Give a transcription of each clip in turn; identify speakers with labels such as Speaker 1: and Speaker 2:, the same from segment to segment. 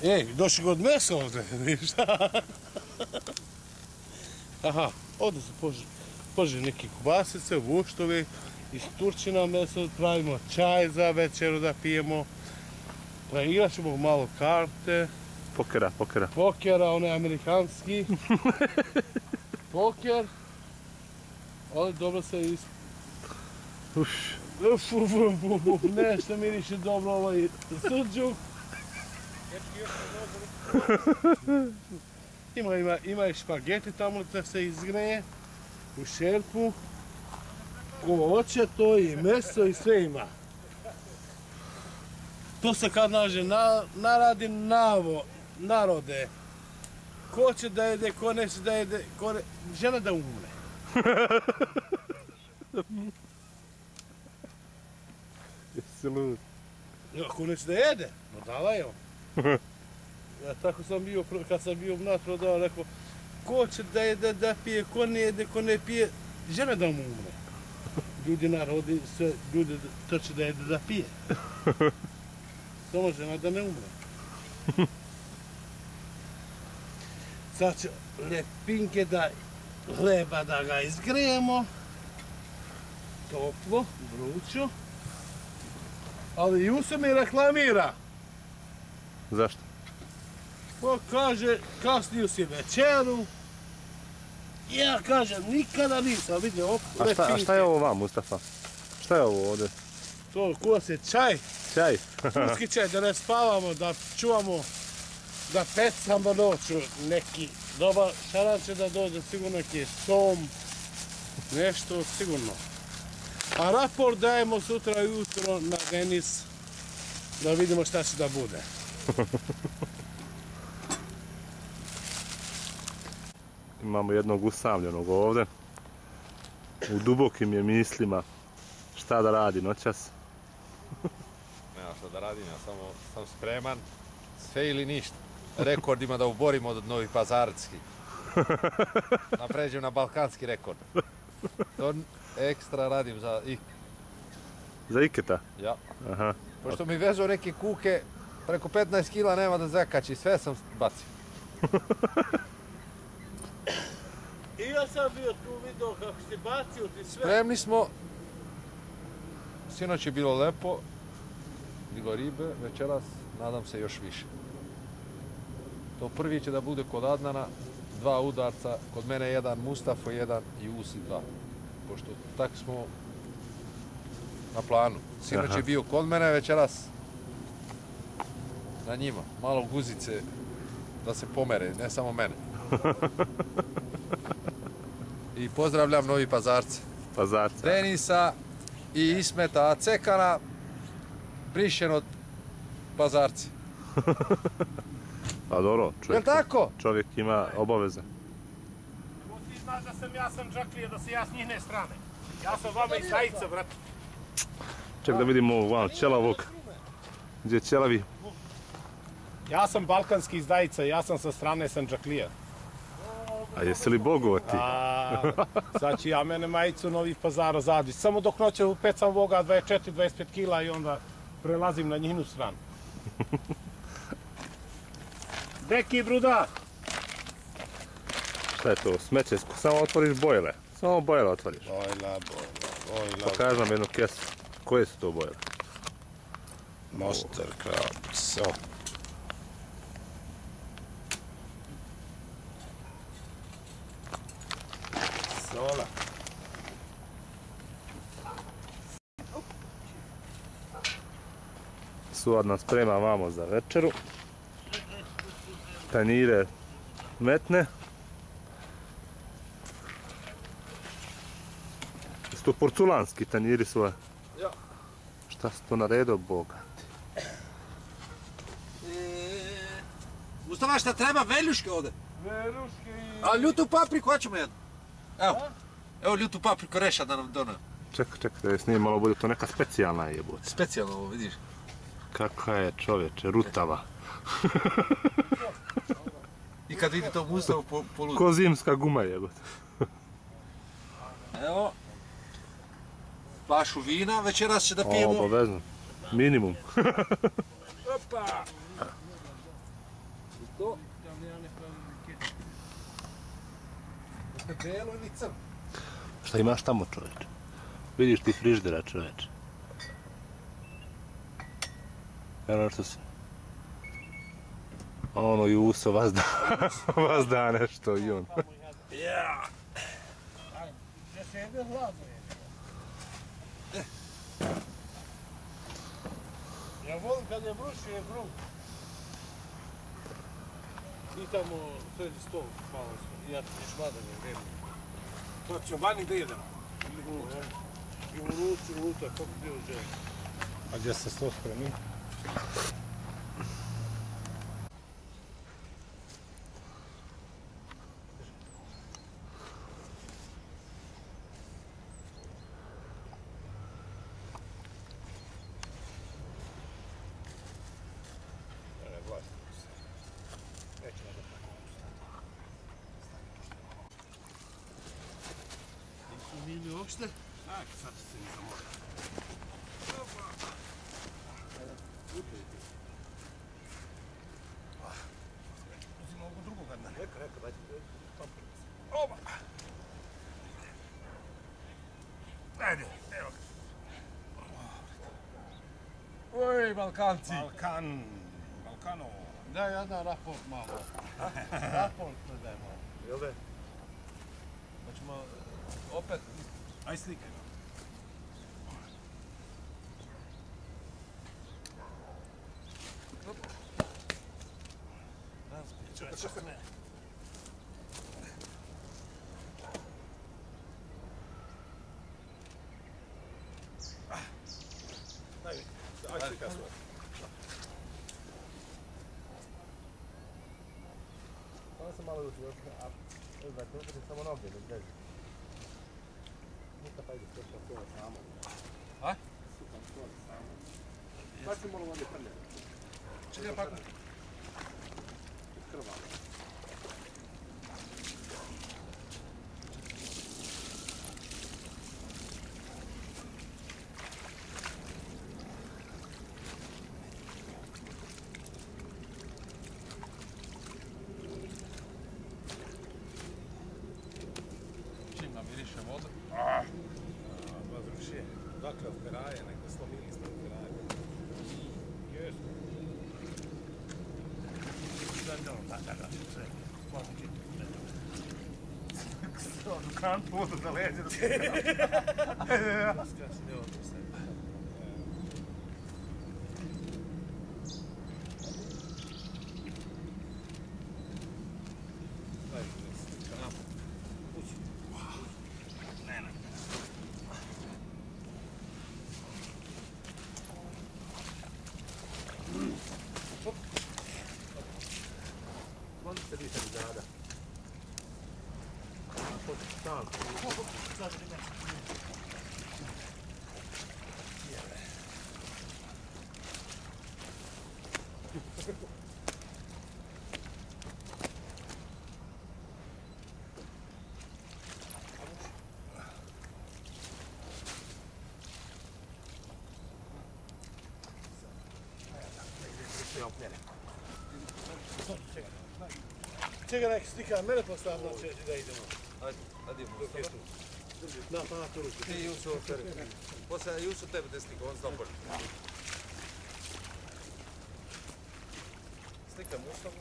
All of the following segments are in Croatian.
Speaker 1: Došli god mesa ovdje, ništa. Aha, ovdje se pože neke kubasice, vuštovi, iz Turčina meso, pravimo čaj za večeru da pijemo. Igrat ćemo malo karte. Pokera, onaj amerikanski. Poker. Ali dobro se nešto miriše dobro ovaj suđuk. Ima i špageti tamo da se izgreje u šerpu. Ko hoće to i meso i sve ima. To se kad naže naradi narode. Ko će da jede, ko neće da jede, žena da umre.
Speaker 2: Jesi lud?
Speaker 1: Ko neće da jede, no dala je on. Tako sam bio, kad sam bio mlad prodao, rekao, ko će da jede, da pije, ko ne jede, ko ne pije, žena da mu umre. Ljudi narodi, sve ljudi trče da jede, da pije. Samo žena da ne umre. Sad ću lepinke hleba da ga izgrijemo. Toplo, vrućo. Ali ju se mi reklamira.
Speaker 2: Zašto?
Speaker 1: Pa kaže, kasniju si večeru. Ja kažem, nikada nisam vidio lepinke.
Speaker 2: A šta je ovo vam, Mustafa? Šta je ovo ovdje?
Speaker 1: To kuva se čaj.
Speaker 2: Čaj?
Speaker 1: Turski čaj, da ne spavamo, da čuvamo, da pecamo noću neki dobar šaran će da dođe, sigurno neki som, nešto sigurno. A raport dajemo sutra ujutro na Denis, da vidimo šta će da bude.
Speaker 2: Imamo jednog usamljenog ovdje. U dubokim je mislima šta da radi noćas.
Speaker 3: Nema šta da radim, ja samo sam spreman. Sve ili ništa. Rekord ima da uborimo od Novi Pazarski. Da pređem na balkanski rekord. To ekstra radim za ik.
Speaker 2: Za iketa?
Speaker 3: Ja.
Speaker 2: Aha.
Speaker 3: Pošto mi vežu neke kuke, preko 15 kila nema da zakači, sve sam bacio.
Speaker 1: I ja sam bio tu vidio kako si bacio ti sve.
Speaker 3: Spremni smo. Sinoć je bilo lepo. Bilo ribe, večeras nadam se još više. To prvi će da bude kod Adnana, 2 udarca, kod mene jedan Mustafo, 1 i Usi 2. Pošto tak smo na planu. Sinoć je bio kod mene, večeras na njima. Malo guzice da se pomere, ne samo mene. I pozdravljam Novi Pazarce. Denisa i Ismeta Cekana, Brišen od Pazarci.
Speaker 2: Pa dobro, čovjek ima obaveze.
Speaker 1: Ti znaš da sam džaklija, da se ja s njihne strane. Ja sam vama iz Zajca, brate.
Speaker 2: Ček da vidimo ovog ćelavog. Gdje je ćelavi?
Speaker 4: Ja sam balkanski iz Zajca, ja sam sa strane Sandžaklija.
Speaker 2: A jesi li bogoti?
Speaker 4: Sad ću ja mene majicu Novih Pazara zadvić. Samo dok noće pecam voga 24-25 kila i onda prelazim na njihnu stranu. Deki bruda!
Speaker 2: Šta je to? Smeće, samo otvoriš bojle. Samo bojle otvoriš.
Speaker 1: Bojla.
Speaker 2: Pokaži nam jednu kesu. Koje su to bojle?
Speaker 1: Monster Crab, so. Sola.
Speaker 2: Suad nam sprema vamo za večeru. Tanjire metne. Su to porculanski tanjiri svoje?
Speaker 3: Ja.
Speaker 2: Šta su to naredio, Boga ti?
Speaker 3: Mustafa, šta treba? Veljuške ovdje.
Speaker 1: Veljuške i...
Speaker 3: A ljutu papriku, hoćemo jednu. Evo ljutu papriku reša da nam donaju.
Speaker 2: Čekaj, da je s njim malo bude to neka specijalna jebote.
Speaker 3: Specijalno ovo, vidiš.
Speaker 2: Kakva je, čovječe, rutava.
Speaker 3: I kad vidite u Mustavu po ludu.
Speaker 2: Ko zimska guma jebote.
Speaker 3: Evo. Flašu vina, večeras će da pijemo.
Speaker 2: Obavezno. Minimum.
Speaker 1: Opa!
Speaker 3: to? Jeste belo ili crno?
Speaker 2: Šta imaš tamo, čoveče? Vidiš ti friždera, čoveče. Evo što se... Ono i uso vas da nešto i on.
Speaker 1: Ja. Da se jede hladno je. Ja volim kad je vruće, je vruć. I tamo sredi stol malo su. Ja ti šmadanje vreme.
Speaker 4: To će vani da jedemo.
Speaker 1: I unutra, kako bio žel.
Speaker 4: A gdje se sto spremi?
Speaker 1: Nije uopšte?
Speaker 4: Aj, sad se mi zamora. Uzimo ovog drugog gadna.
Speaker 3: Neka, dajte.
Speaker 4: Oba! Ajde, evo ga.
Speaker 3: Oj, Balkanci!
Speaker 4: Balkano.
Speaker 1: Daj jedan raport malo. Raport daj malo.
Speaker 3: Jel da? Pa ćemo opet...
Speaker 4: Aj slikaj ga. Aj slika svoje.
Speaker 3: Samo se malo uči, a dakle, upiti samo noge, ne gleži. Nika pa ide sve što svoje samo. A?
Speaker 4: Sukam svoje samo. Pa ću malo vode prljati.
Speaker 3: Čekaj, paku.
Speaker 4: Krvalo.
Speaker 3: Čim namiriše vodu?
Speaker 4: Bazrušije. Dakle, od peraje, neko slomili smo od peraje. Jesu. Kantu vodu da leđe.
Speaker 3: Quando você dice risada?
Speaker 1: Čega nek slika mene postavno da idemo.
Speaker 3: Ajde, idemo.
Speaker 1: Da, pa na tu ruku.
Speaker 3: Ti Juso, poslije Juso tebe te slika, on zna bolje. Slika Mustavu.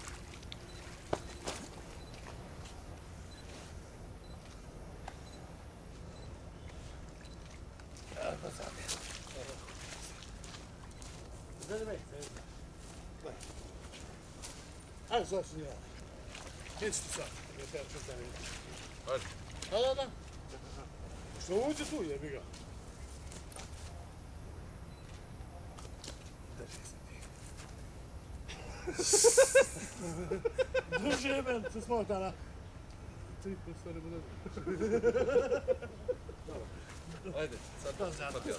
Speaker 1: Ajde, sad sam ja. Ideš ti sad, ne treba što sam
Speaker 3: Ajde.
Speaker 1: Da. Što uđe tu, jebi ga. Drži jeben, se smotana. 3 prostore bude.
Speaker 3: Ajde, sad ja.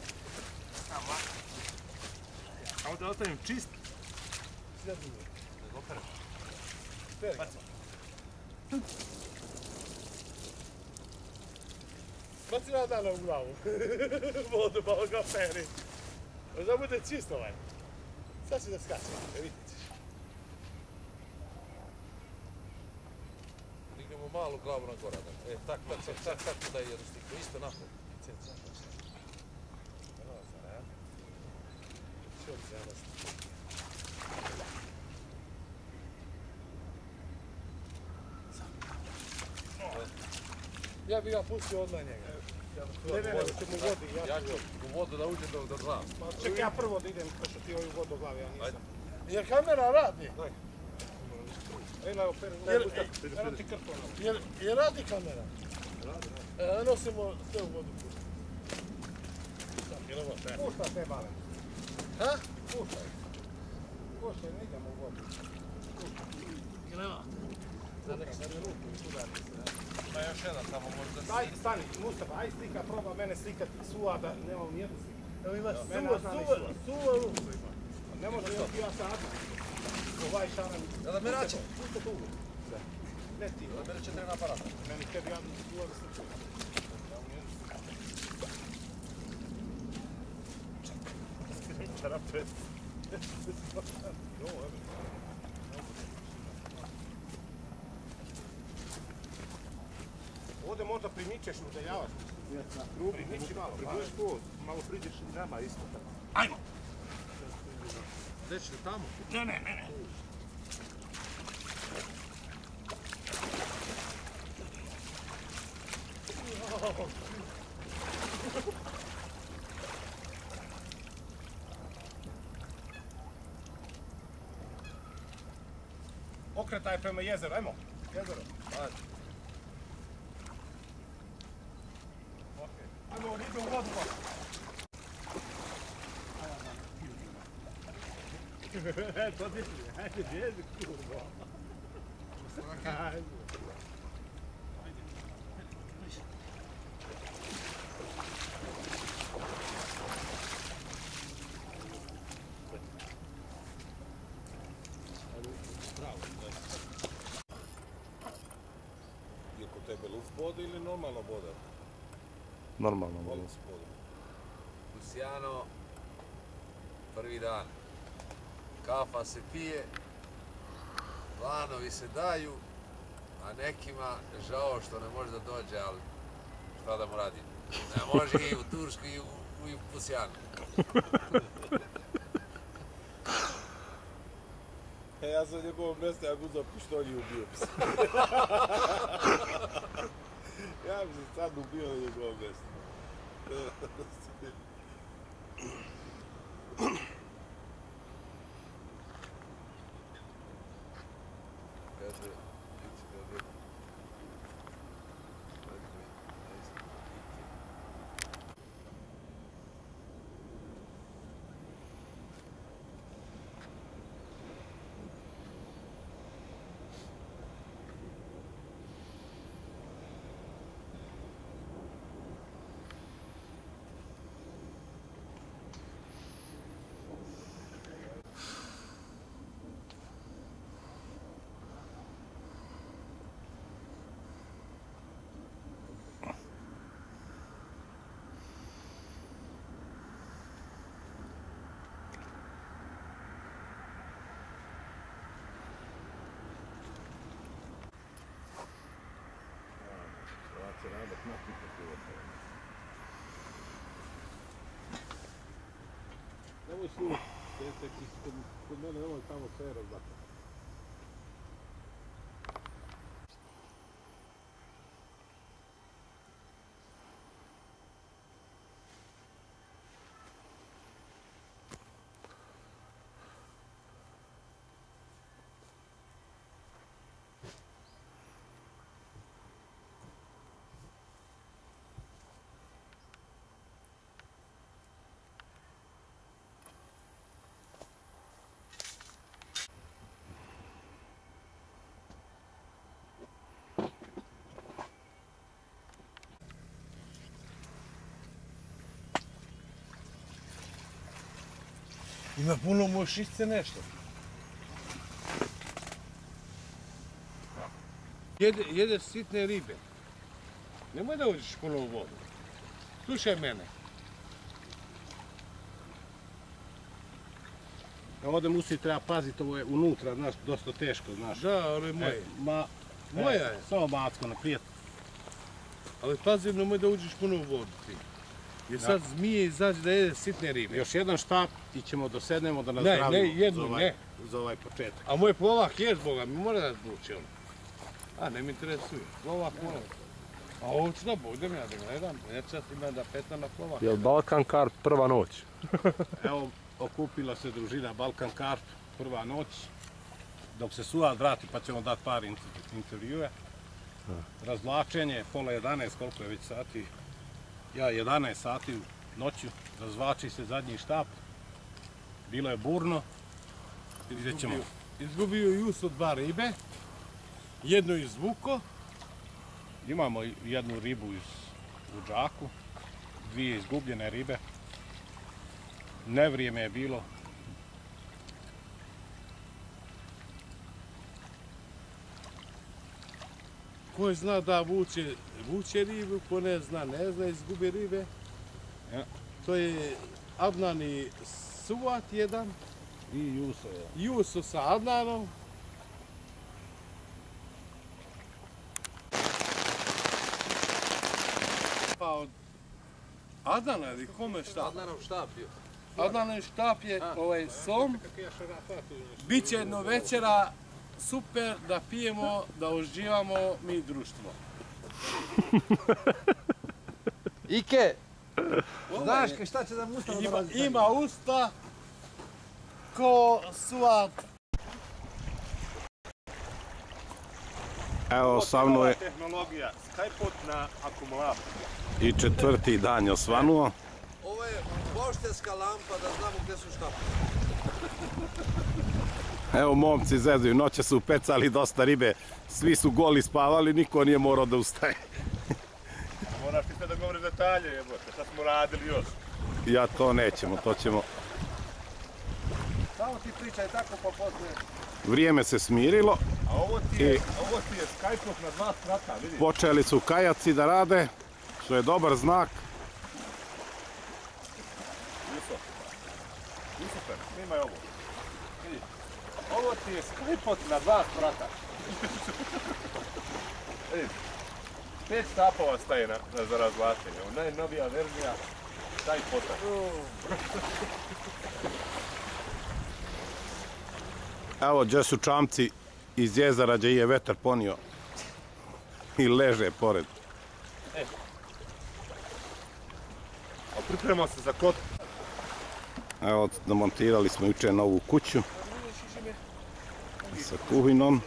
Speaker 4: Samo da ostavim čist.
Speaker 1: Srednje. Baci na dana u glavu. Vodu malo ga peri. Da bude čisto ovaj. Sad će da skače, vidite ćeš.
Speaker 3: Dignemo malu glavu na gora. Tak, da je jednu sliku. Isto napred.
Speaker 1: Ja bi ga pustio odmah njega. Ne, ćemo u vodi.
Speaker 3: Ja ću u vodu da uđem do dna.
Speaker 4: Čekaj, ja prvo da idem, pošto ti ovu vodu u glavi, ja nisam.
Speaker 1: Jer kamera radi.
Speaker 4: Evo, eno ti krpona.
Speaker 1: Jer radi kamera. Radi. Nosimo sve u vodu.
Speaker 4: Pušta te bale.
Speaker 1: Ha?
Speaker 4: Puštaj. Puštaj, ne idemo u vodu.
Speaker 1: Greva.
Speaker 3: Ma još jedan tamo možda...
Speaker 4: Daj, stani, Mustafa, aj slika, proba mene slikati suva da nemam nijednu sliku.
Speaker 1: Evo ima suva ruku ima.
Speaker 4: Ne može ti ja sad. Ovaj šaran.
Speaker 3: Da me raće.
Speaker 4: Pušta tu. Ne ti.
Speaker 3: Da mene će treba na aparat.
Speaker 4: Meni tebi ja suva da sličujem. Ovdje možda primičeš, udaljavaš. Primiči malo.
Speaker 2: Približi tu, malo priđeš i nama isto tako.
Speaker 1: Ajmo.
Speaker 3: Gdje ćete tamo?
Speaker 1: Ne.
Speaker 4: Okretaj prema jezeru, ajmo. Jezero.
Speaker 3: Ajde.
Speaker 4: Ajmo, ide u vodu.
Speaker 1: To ti ajde, bježi kurvo. Ajde.
Speaker 3: Je kod tebe luft boda ili normalno boda?
Speaker 2: Normalno.
Speaker 3: Luciano, prvi dan. Kafa se pije, planovi se daju, a nekima žao što ne može da dođe, ali šta da mu radim? Ne može i u Tursku i u Pusjanu.
Speaker 5: Ja sam njegovom mjestu, ja bi uzao pištolj i ubio bi se. Ja bi se sad ubio na njegovom mjestu.
Speaker 3: Kaže,
Speaker 1: Nemoj slušati, kod mene nemoj tamo sve razbacati. Ima puno mušice nešto. Jedeš sitne ribe. Nemoj da uđeš puno u vodu. Slušaj mene.
Speaker 4: Ovdje musi treba paziti, ovo je unutra, znaš, dosta teško, znaš.
Speaker 1: Da, ono je moje. Moja je.
Speaker 4: Samo backo na prijet.
Speaker 1: Ali pazi, nemoj da uđeš puno u vodu ti. Jer sad zmije izađe da jede sitne ribe.
Speaker 4: Još jedan štap i ćemo dosednemo da
Speaker 1: Ne,
Speaker 4: nazdravimo
Speaker 1: ne.
Speaker 4: za ovaj početak.
Speaker 1: A moj plovak ješ, Boga, mi mora da zvuči ono. A, ne mi interesuje. Plovak mora. A ovo ću da budem ja da gledam. Neća ti me da petam na plovak.
Speaker 2: Jel Balkan Karp prva noć?
Speaker 4: Evo, okupila se družina Balkan Karp, prva noć. Dok se Suad vrati pa ćemo dati par intervjue. Razvlačenje, pola 11, koliko je već sati? Ja 11 sati noću, razvlači se zadnji štap. Bilo je burno. Vidjet ćemo.
Speaker 1: Izgubio Jus od 2 ribe. Jedno izvuko.
Speaker 4: Imamo jednu ribu u džaku, 2 izgubljene ribe. Nevrijeme je bilo.
Speaker 1: Ko zna da vuče ribu, ko ne zna, izgubi ribe.
Speaker 4: Ja.
Speaker 1: To je Adnan i Suat jedan.
Speaker 4: I Juso je.
Speaker 1: Juso sa Adnanom. Pa od Adnana ili kome štap?
Speaker 3: Adnanov štap bio.
Speaker 1: Adnanov štap je ovaj som. Biće jedno večera super da pijemo, da uživamo mi društvo.
Speaker 3: Ike! Znaš šta će da Mustafa dolazi?
Speaker 1: Ima usta ko Suat.
Speaker 4: Evo sa mnom je
Speaker 5: Tehnologija, Skypot na akumulator.
Speaker 4: i 4. dan je osvanuo.
Speaker 3: Ovo je poštanska lampa da znamo gdje su štape.
Speaker 4: Evo momci zezuju, noće su upecali dosta ribe, svi su goli spavali, niko nije morao da ustaje.
Speaker 5: Moraš ti sve da govoriš detalje, jebote, šta smo radili još.
Speaker 4: Ja to nećemo, to ćemo.
Speaker 3: Samo ti pričaj tako pa poslije.
Speaker 4: Vrijeme se smirilo,
Speaker 5: A ovo ti je Skypot na 2 sprata, vidi.
Speaker 4: počeli su kajaci da rade, što je dobar znak.
Speaker 5: Super, snimaj ovo. Vidi, ovo ti je Skypot na 2 sprata. Vidi, 5 štapova staje za razvlačenje. Ovo najnovija verzija Skypota.
Speaker 4: Evo gdje su čamci iz jezera gdje je vetar ponio i leže pored.
Speaker 5: A pripremao se za kot.
Speaker 4: Evo, demontirali smo jučer novu kuću sa kuhinom.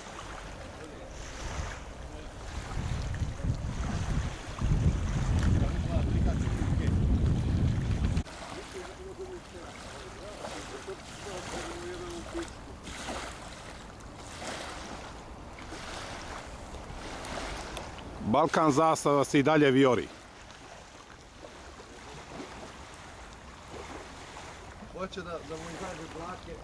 Speaker 4: Balkan zastava se i dalje vijori.
Speaker 3: Hoće da mu izađe dlake.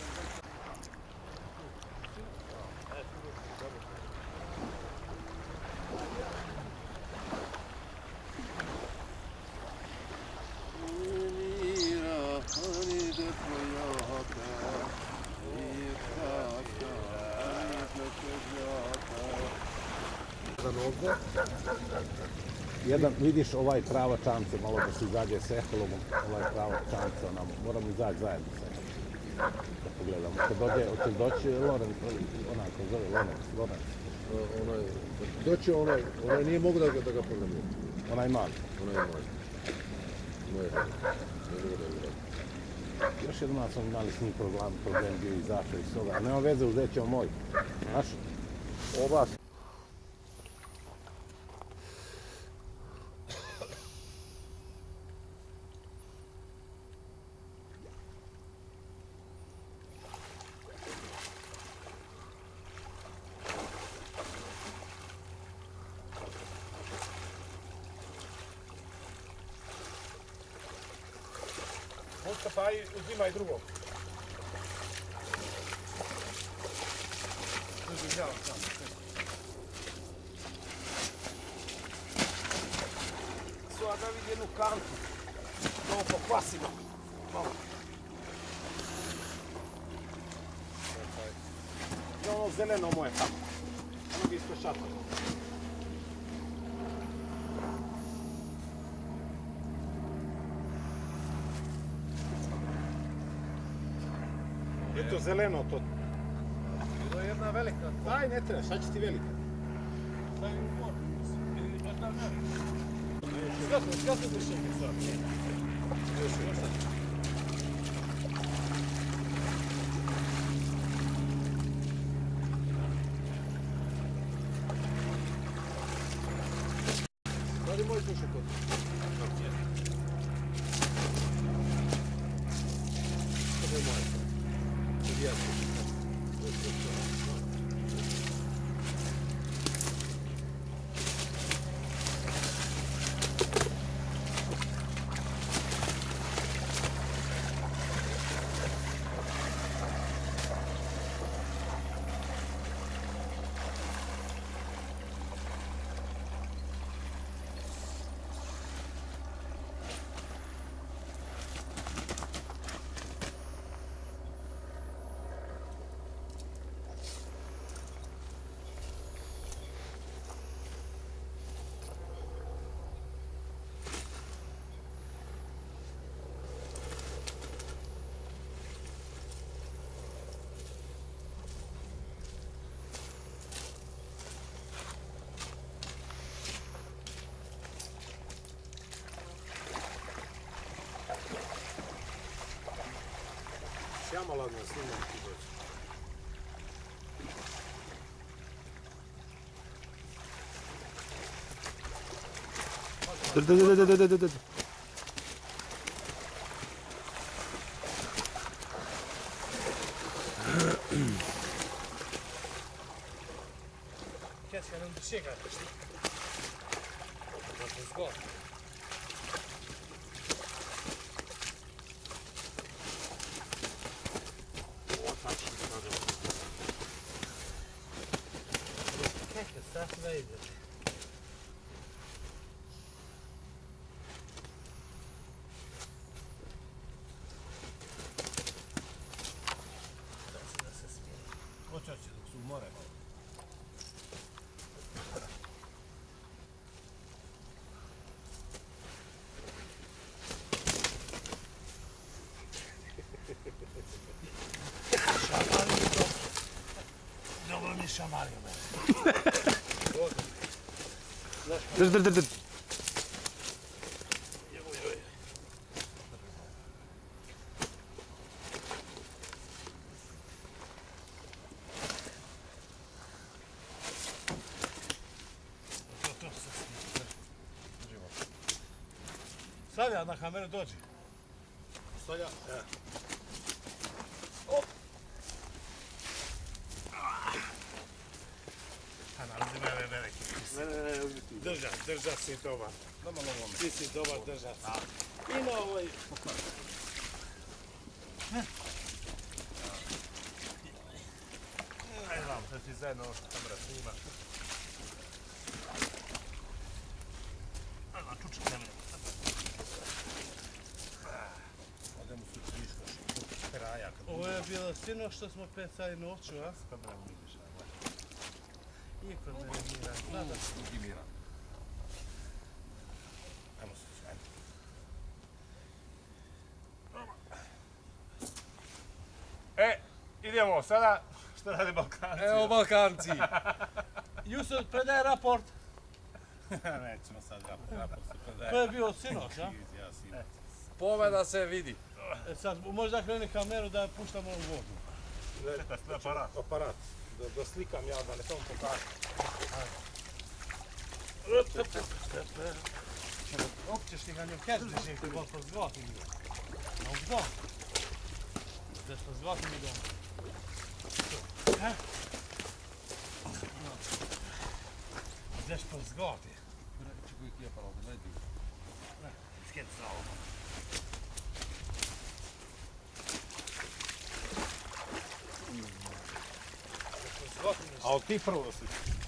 Speaker 6: Jedan, vidiš ovaj prava čamce, malo da se izađe s ekologom, ovaj prava čamce, moramo izaći zajedno sa njim. Da pogledamo. Hoće doći Lorenz, onako zove Lorenz.
Speaker 3: Doći onaj nije mogu da ga pogledam.
Speaker 6: Onaj mali. Još jednom smo imali s njim problem bio izašao iz toga, a nema veze, uzet ćemo moj. Znaš, ova
Speaker 5: Mustafa, uzimaj drugog.
Speaker 4: da vidi jednu kantu. To pokvasimo. I ono zeleno moje tamo. Ono isto šator. Je to zeleno to.
Speaker 3: Bilo je jedna velika.
Speaker 4: Daj, ne treba, šta će ti velika?
Speaker 1: Скато беше сега?
Speaker 3: Dali moj duše kod. To je moje. To je jasno.
Speaker 4: Sjama ladno snimam ti doći.
Speaker 1: Kjæs kan du se her. Det er godt. That's very good.
Speaker 4: Počet će dok su more.
Speaker 1: Dobro mi šamario me.
Speaker 2: Drž.
Speaker 1: Stavlja na kameru, dođi.
Speaker 4: Stavlja,
Speaker 1: Drža si dobar. Ti si dobar drža si. I na ovoj... Ne znam, sve ti zajedno kamera snima. Ajmo, čučak kameru.
Speaker 4: Odemo su sviško kraja.
Speaker 1: Ovo je bilo sino što smo pecali noću, a? S kamerom vidiš, i kod mene mira. Nada.
Speaker 3: Drugi mira.
Speaker 4: Ajmo se sve.
Speaker 5: Idemo sada, što rade Balkanci?
Speaker 3: Evo Balkanci.
Speaker 1: Jusuf, predaj raport.
Speaker 4: Nećemo sad raport se predaje.
Speaker 1: To je bio sinoć, a?
Speaker 4: Ja sinoć.
Speaker 3: Pobeda se vidi.
Speaker 1: Sad, možda kreni kameru da puštamo u vodu.
Speaker 4: Aparat. Da slikam ja, da ne tomu pokažem.
Speaker 1: Općeš ti ga nju kezdeš, jer ti bol pozvati mi. No gdje? Zdeš pozvati mi doma. Zdeš pozvati.
Speaker 3: Čekaj, ki je aparat, da vidi.
Speaker 1: Skjet za ovo.
Speaker 4: A od ti prvo da slikaš?